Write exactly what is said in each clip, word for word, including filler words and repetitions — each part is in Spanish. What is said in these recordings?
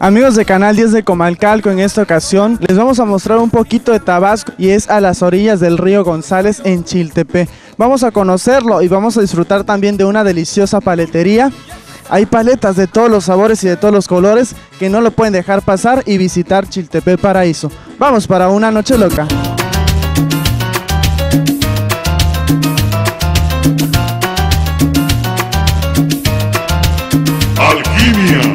Amigos de Canal diez de Comalcalco, en esta ocasión les vamos a mostrar un poquito de Tabasco y es a las orillas del río González en Chiltepec. Vamos a conocerlo y vamos a disfrutar también de una deliciosa paletería. Hay paletas de todos los sabores y de todos los colores que no lo pueden dejar pasar y visitar Chiltepec Paraíso. Vamos para una noche loca. Alquimia.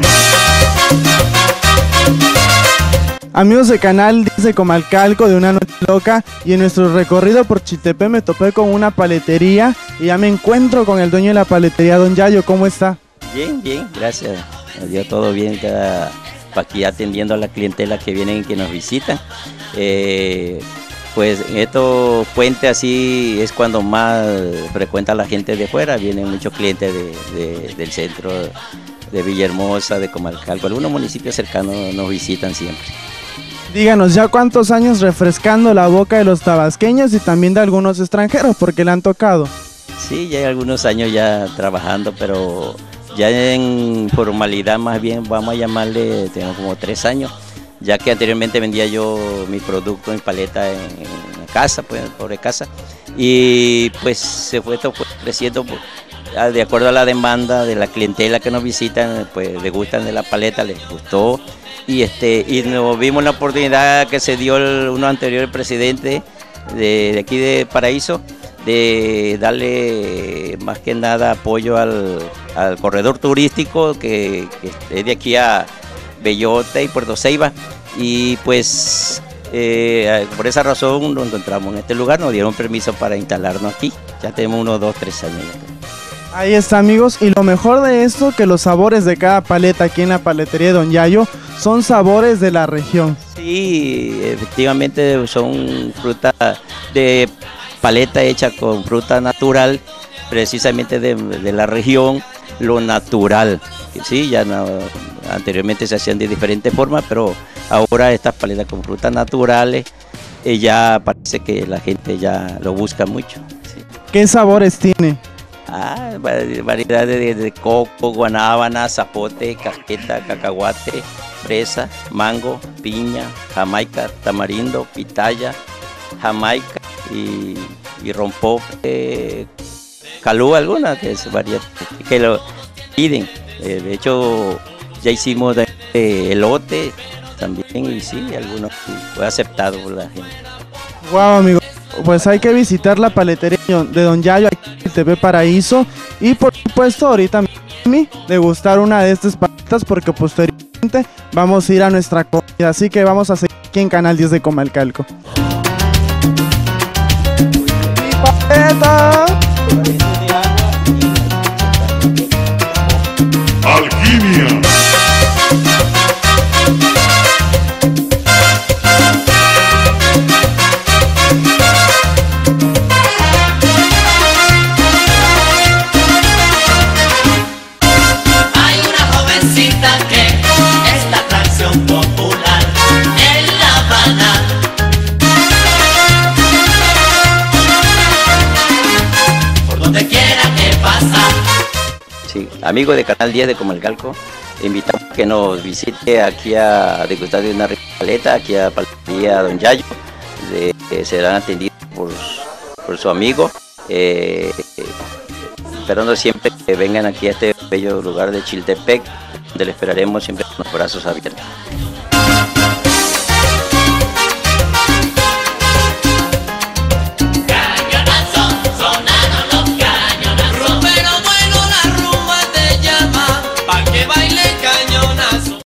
Amigos de Canal diez de Comalcalco, de una noche loca, y en nuestro recorrido por Chiltepec me topé con una paletería y ya me encuentro con el dueño de la paletería, don Yayo. ¿Cómo está? Bien, bien, gracias. Nos dio todo bien, cada, aquí atendiendo a la clientela que vienen y que nos visitan. Eh, pues en estos puentes así es cuando más frecuenta la gente de fuera, vienen muchos clientes de, de, del centro, de Villahermosa, de Comalcalco, algunos municipios cercanos nos visitan siempre. Díganos, ¿ya cuántos años refrescando la boca de los tabasqueños y también de algunos extranjeros porque le han tocado? Sí, ya hay algunos años ya trabajando, pero ya en formalidad más bien vamos a llamarle, tengo como tres años, ya que anteriormente vendía yo mi producto en paleta en, en casa, pues pobre casa, y pues se fue todo creciendo pues, de acuerdo a la demanda de la clientela que nos visitan, pues les gustan de la paleta, les gustó. Y, este, y nos vimos la oportunidad que se dio el, uno anterior, el presidente de, de aquí de Paraíso, de darle más que nada apoyo al, al corredor turístico que, que es de aquí a Bellote y Puerto Ceiba. Y pues eh, por esa razón nos encontramos en este lugar, nos dieron permiso para instalarnos aquí. Ya tenemos unos dos, tres años. Ahí está, amigos, y lo mejor de esto, que los sabores de cada paleta aquí en la paletería de don Yayo son sabores de la región. Sí, efectivamente son frutas de paleta hecha con fruta natural, precisamente de, de la región, lo natural. Sí, ya no, anteriormente se hacían de diferentes formas, pero ahora estas paletas con frutas naturales, eh, ya parece que la gente ya lo busca mucho. Sí. ¿Qué sabores tiene? Ah, variedades de, de coco, guanábana, zapote, cajeta, cacahuate, fresa, mango, piña, jamaica, tamarindo, pitaya, jamaica y, y rompope, calú alguna, que es variedad, que lo piden. Eh, de hecho, ya hicimos de, de elote también y sí, algunos sí, fue aceptado por la gente. Wow, amigo. Pues hay que visitar la paletería de don Yayo aquí en Chiltepec Paraíso y por supuesto ahorita mismo degustar una de estas paletas porque posteriormente vamos a ir a nuestra comida, así que vamos a seguir aquí en Canal diez de Comalcalco. ¡Mi paleta! Alquimia. Sí, amigo de Canal diez de Comalcalco, invitamos a que nos visite aquí a degustar de una rica paleta, aquí a Paletería Don Yayo, de, eh, serán atendidos por, por su amigo, eh, eh, esperando siempre que vengan aquí a este bello lugar de Chiltepec, donde le esperaremos siempre con los brazos abiertos.